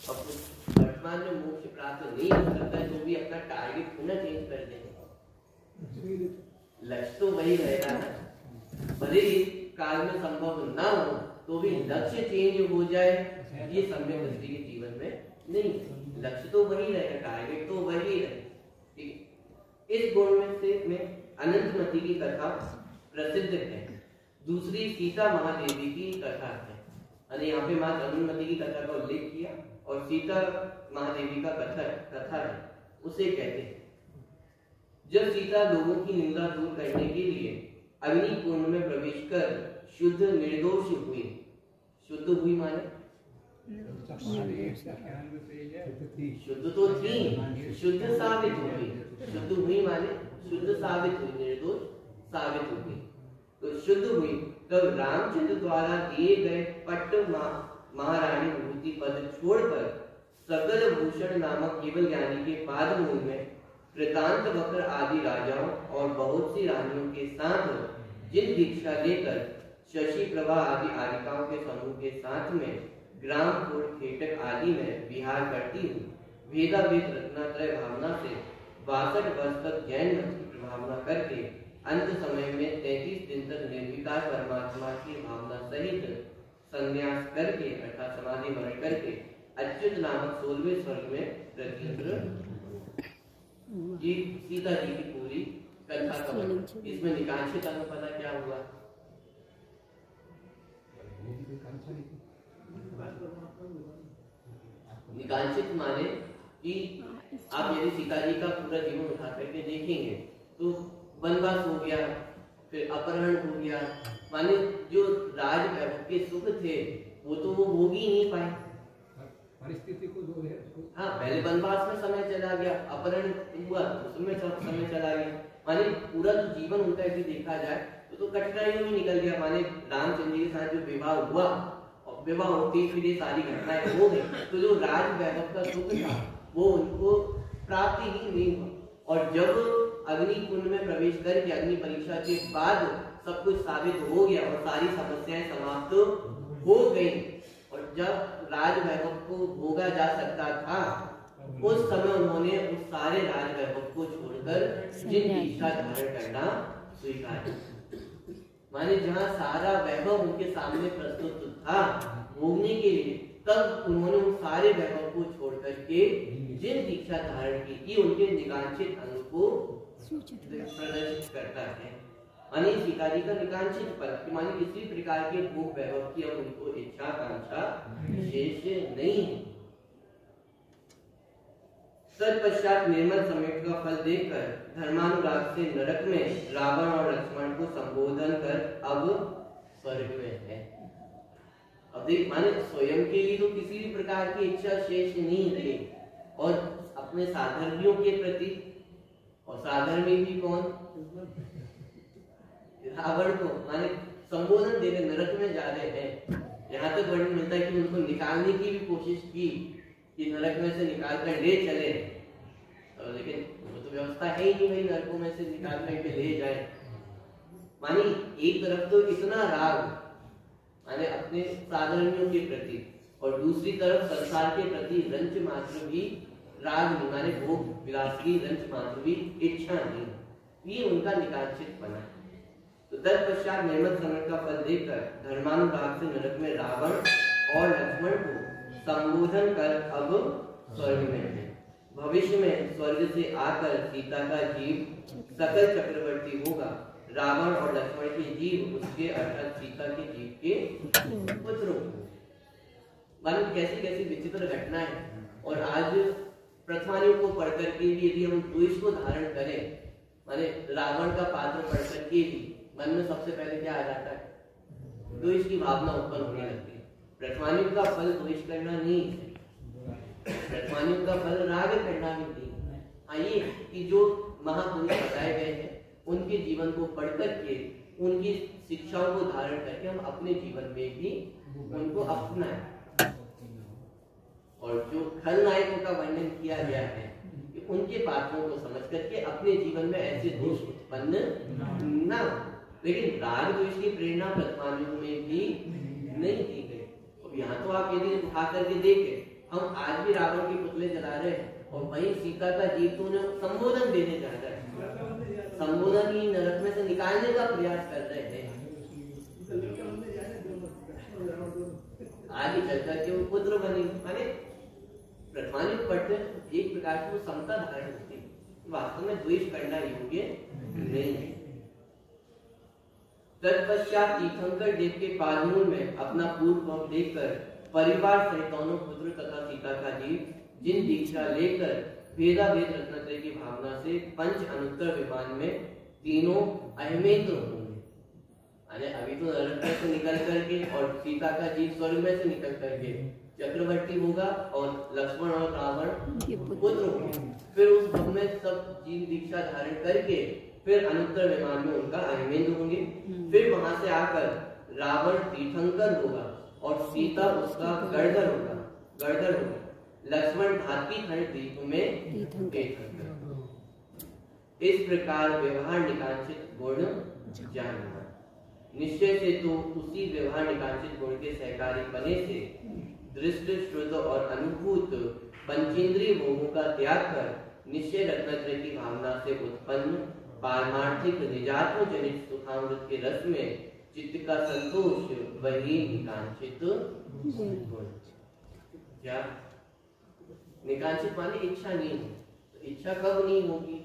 और वर्तमान में मोक्ष प्राप्त नहीं हो सकता है तो भी अपना टारगेट क्यों ना चेंज कर दें। लक्ष्य तो वही रहेगा ना, भले ही काल में संभव ना हो तो भी लक्ष्य चेंज हो जाए ये सम्यक दृष्टि के जीवन में नहीं, लक्ष्य तो वही रहेगा, टारगेट तो वही है। इस गुण में अनंतमती की कथा प्रसिद्ध है। दूसरी सीता महादेवी की कथा है। यहाँ पे माँ अनंतमती की कथा का उल्लेख किया और सीता महादेवी का कथा है, उसे कहते हैं। जब सीता लोगों की निंदा दूर करने के लिए अग्नि कुंड में प्रवेश कर शुद्ध निर्दोष हुई, शुद्ध हुई माने शुद्ध तो थी, शुद्ध साबित हुई, शुद्ध हुई माने शुद्ध साबित हुई, निर्दोष साबित हुई। तो शुद्ध हुई तब रामचंद्र द्वारा दिए गए पट्ट महारानी विभूति पद छोड़कर सकल भूषण नामक केवल ज्ञानी के पाद मूल में कृतांत वक्र आदि राजाओं और बहुत सी रानियों के साथ जिन दीक्षा लेकर शशि प्रभा आदि आरिकाओं के समूह के साथ में ग्रामपुर खेटक आदि में विहार करती हूँ, वेदावेद रत्नात्रय भावना से 62 वर्ष तक जैन मत की भावना करके अंत समय में 33 दिन तक निर्विकार परमात्मा की भावना सहित संन्यास करके अर्थात समाधि वर्ण करके अच्युत नामक 16वें स्वर्ग में प्रतिष्ठित जी सीता जी की पूरी कथा का वर्णन। इसमें निकांक्षित का पता क्या हुआ? निकांक्षित माने कि आप यदि सीता जी का पूरा जीवन उठा करके देखेंगे तो वनवास हो गया, फिर अपहरण हो गया, माने जो राज वैभव के सुख थे वो तो वो भोग ही नहीं पाए, परिस्थिति को जो है हाँ पहले वनवास में समय चला गया, अपहरण हुआ उसमें समय चला गया, माने पूरा जो जीवन उनका यदि देखा जाए तो कठिनाइयों में निकल गया। माने रामचंद्र के साथ जो विवाह हुआ और विवाह होती फिर ये सारी घटनाएं हो गई तो जो राज वैभव का सुख था वो उनको प्राप्ति ही नहीं हुआ। और जब अग्नि कुंड में प्रवेश करके अग्नि परीक्षा के बाद सब कुछ साबित हो गया और सारी समस्याएं समाप्त हो गई और जब राज वैभव को भोगा जा सकता था उस समय उन्होंने उस सारे राज वैभव को छोड़कर जिन दीक्षा धारण करना स्वीकार किया। माने जहाँ सारा वैभव उनके सामने प्रस्तुत था भोगने के लिए, तब उन्होंने उन सारे वैभव को छोड़ करके जिन दीक्षा धारण की ये उनके निकांक्षित अंग को प्रदर्शित करता है। माने सीता जी का निकांक्षित फल माने किसी प्रकार के भोग वैभव की अब उनको इच्छा आकांक्षा विशेष नहीं है। तत्पश्चात निर्मल समेट का फल देखकर धर्मानुराग से नरक में रावण और लक्ष्मण को संबोधन कर अब स्वर्ग में है। अब देख माने स्वयं के लिए तो किसी भी प्रकार की इच्छा शेष नहीं रही और अपने साधर्मियों के प्रति, और साधर्मी भी कौन? रावण को माने संबोधन देकर नरक में जा रहे हैं। यहाँ तक वर्णन मिलता है कि उनको निकालने की भी कोशिश की कि नरक में से निकाल कर ले चले, तो लेकिन वो तो व्यवस्था है ही नहीं भाई नरकों में से निकाल कर ले जाए। मानी एक तरफ तो इतना राग माने अपने साधर्मियों के प्रति और दूसरी तरफ संसार के प्रति रंच मात्र भी राग नहीं, माने भोग विलास की रंच मात्र भी इच्छा नहीं, ये उनका निकांक्षित बना। तो तत्पश्चात निर्मल समय का फल देखकर धर्मानुराग से नरक में रावण और लक्ष्मण को संबोधन कर अब स्वर्ग में है। भविष्य में स्वर्ग से आकर सीता का जीव सकल चक्रवर्ती होगा, रावण और लक्ष्मण के जीव उसके अर्थात सीता के जीव के पुत्र होंगे। मालूम कैसी कैसी विचित्र घटना है। और आज प्रथमानियों को पढ़ करके भी यदि हम द्वेष को धारण करें, माने रावण का पात्र पढ़ करके भी मन में सबसे पहले क्या आ जाता है? द्वेष की भावना उत्पन्न होने लगती है। प्रथमानियों का फल द्वेष करना नहीं है, प्रथमानियों का फल राग करना भी नहीं है। आइए कि जो महापुरुष बताए गए हैं उनके जीवन को पढ़ करके उनकी शिक्षाओं को धारण करके हम अपने जीवन में भी उनको अपनाएं। और जो खलनायकों का वर्णन किया गया है कि उनके पात्रों को समझ करके अपने जीवन में ऐसे दोष उत्पन्न न हो। लेकिन राग द्वेष की प्रेरणा प्रथमानियों में भी नहीं दी गई। अब यहाँ तो आप यदि उठा करके देखें हम आज भी रावण के पुतले जला रहे हैं और वही सीता का जीव तो उन्हें संबोधन देने जा रहा है, संबोधन ही नरक में से निकालने का प्रयास कर रहे हैं। आगे चल करके वो पुत्र बनी, माने प्रथमानी पढ़ते एक प्रकार की वो समता धारण होती है, वास्तव में द्वेष करना योग्य नहीं है। तत्पश्चात तीर्थंकर देव के पादमूल में अपना पूर्व भाव देखकर परिवार सहित दोनों पुत्र तथा सीता का जीव जिन दीक्षा लेकर वेदा वेद रत्नत्रय की भावना से पंच अनुत्तर विमान में तीनों अहमेंद्र होंगे। अभी तो नरक से निकल करके और सीता का जीव स्वर्ग में से निकल करके चक्रवर्ती होगा और लक्ष्मण और रावण पुत्र होंगे। फिर उस भव में सब जीव दीक्षा धारण करके फिर अनुत्तर विमान में उनका अहमेंद्र होंगे। फिर वहां से आकर रावण तीर्थंकर होगा और सीता उसका गणधर होगा, लक्ष्मण धात्री खंड द्वीप में तीर्थंकर। इस प्रकार व्यवहार निकांक्षित गुण जानना, निश्चय से तो उसी व्यवहार निकांक्षित गुण के सहकारी बने से दृष्ट श्रुत और अनुभूत पंचेंद्रिय भोगों का त्याग कर निश्चय रत्नत्रय की भावना से उत्पन्न पारमार्थिक निजात्म जनित सुखामृत के रस में चित्त का संतोष वही निकांक्षित गुण। क्या निकांक्षित माने इच्छा नहीं है, तो इच्छा कब नहीं होगी?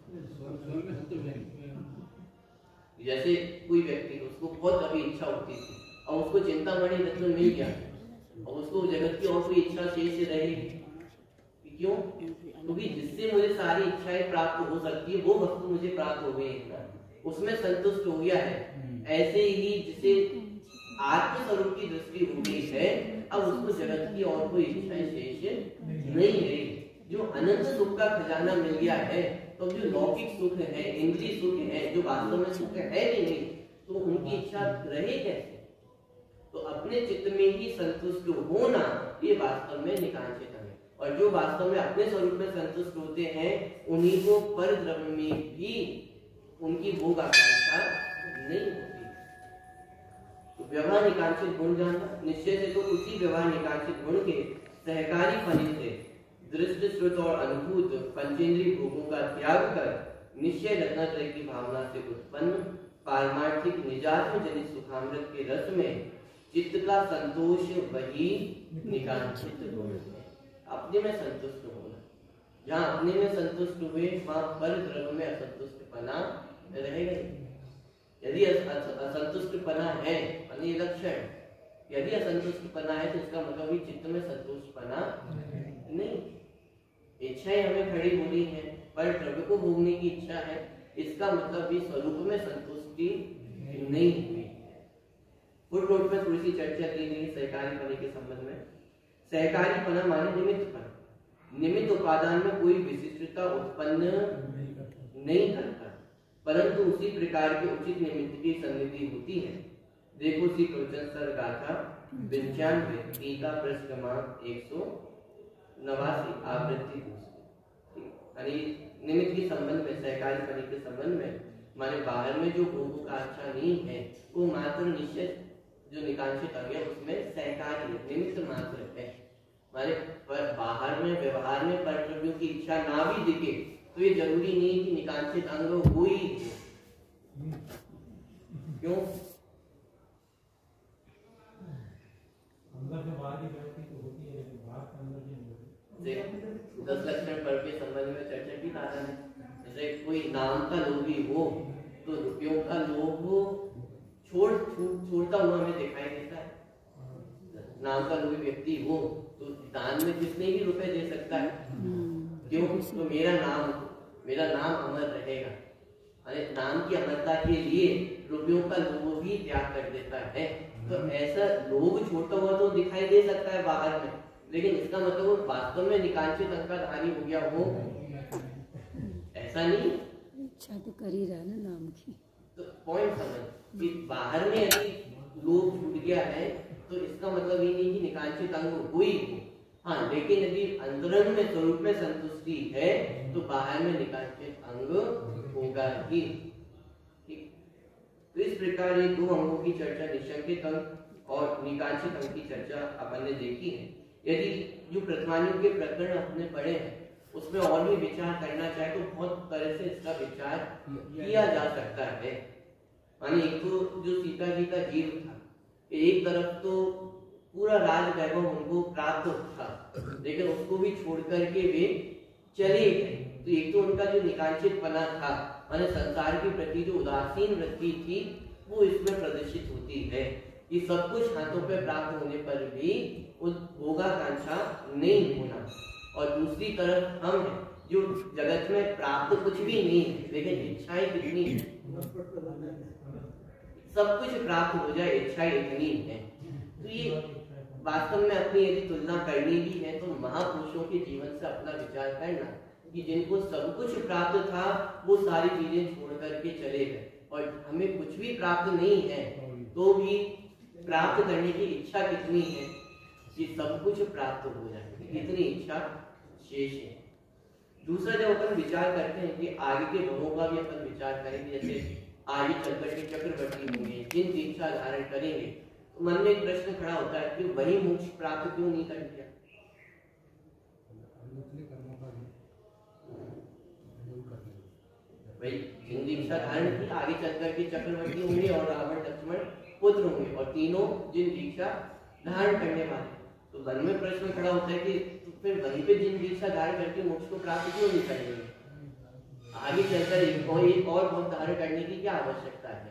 जैसे कोई व्यक्ति उसको बहुत कभी इच्छा होती थी और उसको चिंतामणि रत्न मिल गया और उसको जगत की और कोई इच्छा शेष रहेगी, क्यों? क्योंकि जिससे मुझे सारी इच्छाएं प्राप्त हो सकती है वो वस्तु मुझे प्राप्त हो गई है, उसमें संतुष्ट हो गया है। ऐसे ही जिसे आत्म स्वरूप की दृष्टि हो गई है, अब उसको जगत की और कोई इच्छाएं शेष नहीं रही। जो अनंत सुख का खजाना मिल गया है, तो जो लौकिक सुख है, इंद्रिय सुख है, जो वास्तव में सुख है भी नहीं, तो उनकी इच्छा रहे कैसे? तो अपने चित्त में ही संतुष्ट होना ये वास्तव में निकांक्षित है। और जो वास्तव में अपने स्वरूप में संतुष्ट होते हैं उन्हीं को पर द्रव्य में भी उनकी भोग आकांक्षा नहीं होती। तो व्यवहार निकांक्षित गुण जानना, निश्चय से तो उसी व्यवहार निकांक्षित गुण के सहकारी फलित से दृष्ट श्रुत और अनुभूत पंचेंद्रिय भोगों का त्याग कर निश्चय रत्नत्रय की भावना से उत्पन्न पारमार्थिक निजात्म जनित सुखामृत के रस में चित्त का संतोष वही निकांक्षित गुण है। अपने में संतुष्ट होना, जहाँ अपने में संतुष्ट हुए वहां पर द्रव्य में असंतुष्टपना रहेगा। यदि असंतुष्टपना है यानी लक्षण, यदि असंतुष्टपना है तो इसका मतलब ही चित्त में संतुष्टपना नहीं। इच्छाएं हमें खड़ी हो रही है पर द्रव्य को भोगने की इच्छा है, इसका मतलब भी स्वरूप में संतुष्टि नहीं हुई। फुटनोट में थोड़ी सी चर्चा की गई सहकारी पने के संबंध में। सहकारी पना माने निमित्त पना, निमित्त उपादान में कोई विशिष्टता उत्पन्न नहीं करता, परंतु उसी प्रकार के उचित निमित्त की सन्निधि होती है। देखो सी प्रवचन सर गाथा 95 टीका पृष्ठ क्रमांक 189 आवृत्ति दूसरी। यानी निमित्त के संबंध में, सहकारी पने के संबंध में, माने बाहर में जो भोगों का अच्छा नहीं है वो मात्र निश्चित जो निकांक्षित आ गया उसमें सहकारी निमित्त मात्र है। माने पर बाहर में व्यवहार में परद्रव्यों की इच्छा ना भी दिखे तो ये जरूरी नहीं कि निकांक्षित अंग हो ही। क्यों? अंदर से बाहर ही व्यक्ति तो होती है लेकिन बाहर के अंदर नहीं होती। 10 लक्षण पर के संबंध में चर्चा की तारा है। जैसे कोई नाम का लोभी हो तो रुपयों का लोभ छोड़ता हुआ हमें दिखाई देता है। नाम का लोभी व्यक्ति हो तो दान में कितने ही रुपए दे सकता है। क्यों? तो मेरा नाम अमर रहेगा। अरे नाम की अमरता के लिए रुपयों का लोभ भी त्याग कर देता है। तो ऐसा लोभ छोड़ता हुआ तो दिखाई दे सकता है बाहर में, लेकिन इसका मतलब वो वास्तव में निकांक्षित अंग का धारी हो गया हो, ऐसा नहीं। इच्छा तो कर ही रहा ना नाम की। तो पॉइंट समझ कि बाहर में यदि लोभ छूट गया है तो इसका मतलब ये नहीं कि निकांक्षित अंग हुई हो। हाँ, लेकिन यदि अंतरंग में स्वरूप में संतुष्टि है तो बाहर में निकांक्षित अंग होगा ही। ठीक, तो इस प्रकार ये दो अंगों की चर्चा, निशंकित अंग और निकांक्षित अंग की चर्चा अपन ने देखी है। यदि जो प्रथमानियों के प्रकरण अपने पढ़े हैं उसमें और भी विचार करना चाहे तो बहुत तरह से इसका विचार किया जा सकता है। माने एक तो जो सीता जी का जीव था, एक तरफ तो पूरा राज वैभव उनको प्राप्त था, लेकिन उसको भी छोड़ करके वे चले गए। तो एक तो उनका जो निकांक्षितपना था, माने संसार के प्रति जो उदासीन वृत्ति थी, वो इसमें प्रदर्शित होती है कि सब कुछ हाथों पे प्राप्त होने पर भी उस भोगाकांक्षा नहीं होना। और दूसरी तरफ हम जो जगत में प्राप्त कुछ भी नहीं है, लेकिन इच्छाएं कितनी है, सब कुछ प्राप्त हो जाए, इच्छाएं इतनी है। तो ये वास्तव में अपनी यदि तुलना करनी भी है तो महापुरुषों के जीवन से अपना विचार करना कि जिनको सब कुछ प्राप्त था वो सारी चीजें छोड़ करके चले गए, और हमें कुछ भी प्राप्त नहीं है तो भी प्राप्त करने की इच्छा कितनी है कि सब कुछ प्राप्त हो जाए, इतनी इच्छा शेष है। दूसरा जब अपन विचार करते हैं कि आगे के भवों का भी अपन विचार करेंगे, जैसे आगे चलकर के चक्रवर्ती होंगे, जिन दीक्षा धारण करेंगे, तो मन में एक प्रश्न खड़ा होता है कि वही मोक्ष प्राप्त क्यों नहीं कर लिया? भाई जिन दीक्षा धारण की आगे चलकर के चक्रवर्ती होंगे और रावण लक्ष्मण पुत्र होंगे, और तीनों जिन दीक्षा धारण करने वाले, तो मन में प्रश्न खड़ा होता है कि तो फिर वहीं पे जिन दीक्षा धारण करके मोक्ष को प्राप्त क्यों नहीं करेंगे? आगे चलकर एक और भव धारण करने की क्या आवश्यकता है?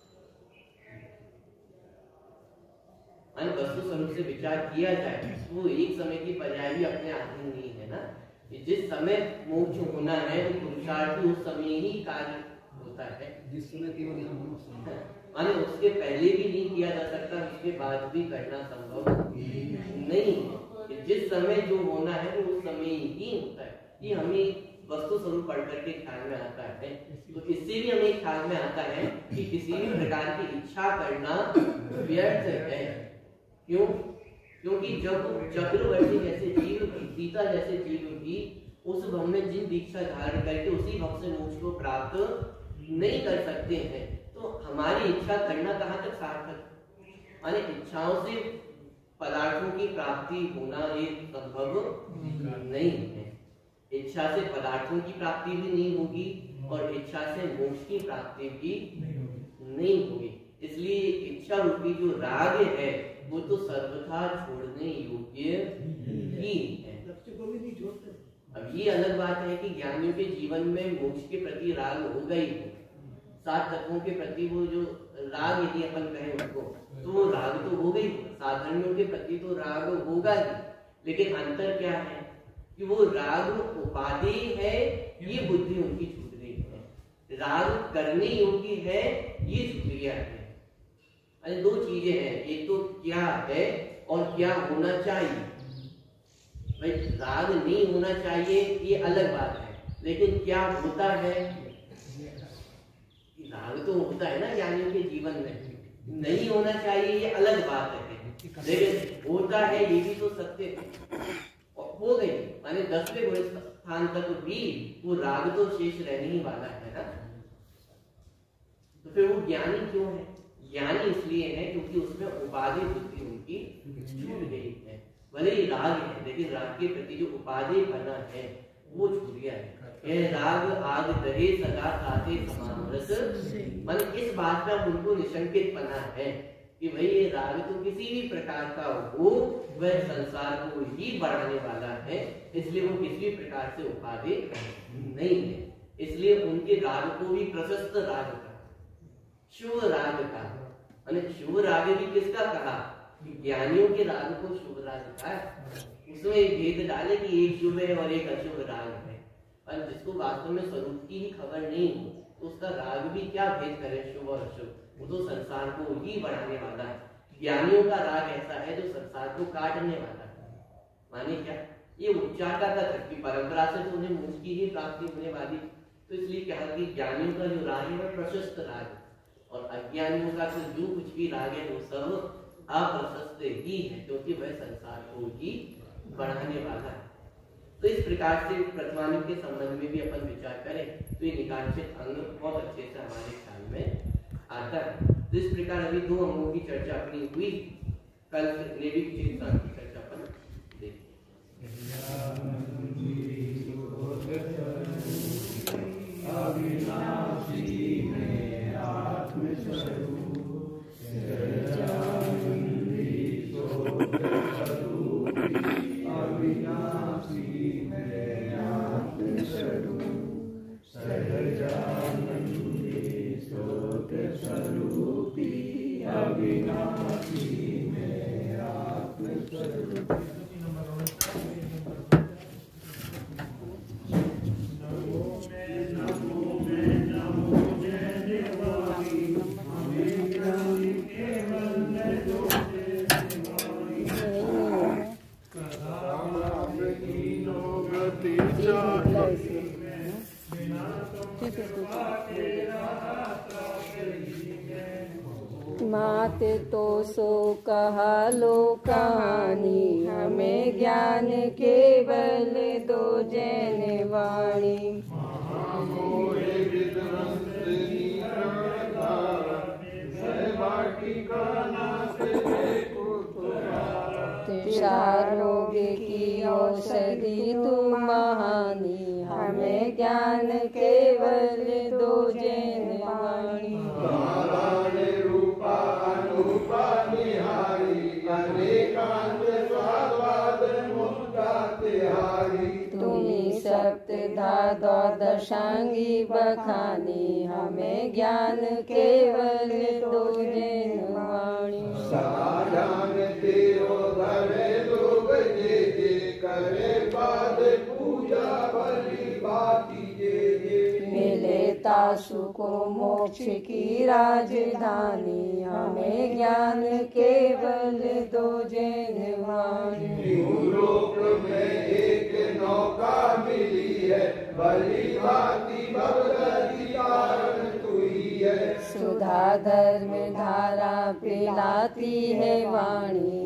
वस्तु स्वरूप से विचार किया जाए तो वो एक समय की पर्याय भी अपने अधीन नहीं है ना। जिस समय मोक्ष होना है वो पुरुषार्थी उस समय ही कार्य होता है, जिस समय केवल माने उसके पहले भी नहीं किया जा सकता, उसके बाद भी करना संभव नहीं है। जिस समय जो होना है वो उस समय ही होता है। ये हमें वस्तु स्वरूप पढ़ करके ख्याल में आता है। तो इससे भी हमें ख्याल में आता है कि किसी भी प्रकार की इच्छा करना व्यर्थ है। क्यों? क्योंकि जब चक्रवर्ती जैसे जीव की, सीता जैसे जीव की, उस भव में जिन दीक्षा धारण करके उसी भव से मोक्ष को प्राप्त नहीं कर सकते हैं, तो हमारी इच्छा करना कहाँ तक सार्थक? माने इच्छाओं से पदार्थों की प्राप्ति होना ये संभव नहीं है। इच्छा से पदार्थों की प्राप्ति भी नहीं होगी और इच्छा से मोक्ष की प्राप्ति भी नहीं होगी। इसलिए इच्छा रूपी जो राग है वो तो सर्वथा छोड़ने योग्य ही है। अब ये अलग बात है कि ज्ञानियों के जीवन में मोक्ष के प्रति राग होगा ही हो, सात तत्वों के प्रति वो जो राग यदि अपन कहें उनको, तो वो राग तो होगा ही, साधर्मियों के प्रति तो राग होगा ही, लेकिन अंतर क्या है कि वो राग उपाधि है, ये बुद्धि उनकी छूट गई है। राग करने योग्य है, ये छूट गया है। अरे दो चीजें हैं, एक तो क्या है और क्या होना चाहिए। भाई राग नहीं होना चाहिए ये अलग बात है, लेकिन क्या होता है? राग तो होता है ना ज्ञानियों के जीवन में, नहीं होना चाहिए ये अलग बात है, लेकिन होता है ये भी तो सत्य हो गई। माने 10वें गुण स्थान तक भी वो राग तो शेष रहने ही वाला है ना। तो फिर वो ज्ञानी क्यों है? ज्ञानी इसलिए है क्योंकि उसमें उपाधि बुद्धि उनकी छूट गई है। भले ही राग है, लेकिन राग के प्रति जो उपाधि बना है वो छूट गया है। यह राग आग दहे सदा साथे समान रस, मतलब इस बात का उनको निशंकित बना है कि भाई ये राग तो किसी भी प्रकार का हो, वह संसार को ही बढ़ाने वाला है, इसलिए वो किसी भी प्रकार से उपाधि नहीं है। इसलिए उनके राग को भी प्रशस्त राग का, शुभ राग का, शुभ राग भी किसका कहा? ज्ञानियों के राग को शुभ राग कहा। उसमें एक भेद डाले कि एक शुभ है और एक अशुभ राग है, और जिसको वास्तव में स्वरूप की ही खबर नहीं हो तो उसका राग भी क्या भेद करे शुभ और अशुभ, वो तो संसार को ही बढ़ाने वाला है। ज्ञानियों का राग ऐसा है जो संसार को काटने वाला है। माने क्या? ये उच्चाटा था कि परंपरा से तो उन्हें मोक्ष की ही प्राप्ति होने वाली, तो इसलिए कहा कि ज्ञानियों का जो राग है वह प्रशस्त राग है, और अज्ञानियों का तो जो कुछ भी राग है वो सब अप्रशस्त ही है, क्योंकि वह संसार को ही बढ़ाने वाला है। तो इस प्रकार से प्रथमानी के संबंध में भी अपन विचार करें तो ये निकांक्षित अंग बहुत अच्छे से हमारे ख्याल में आता है। तो इस प्रकार अभी दो अंगों की चर्चा अपनी हुई, कल नेविक चिकित्सा की चर्चा अपन देखेंगे। माते तो सो कहा लो कहानी, हमें ज्ञान केवल दो जैन वाणी। रोग की औषधि तुम महानी, हमें ज्ञान केवल दो जैन वाणी। तुम्ही सप्तधा द्वादशांगी बखानी, हमें ज्ञान केवल दो जैन वाणी। मिले तासु को मोक्ष की राजधानी, हमें ज्ञान केवल दो जैन वाणी। लोक में एक नौका मिली है, भली भांति भगवती कारण तुई है। सुधा धर्म धारा पिलाती है वाणी,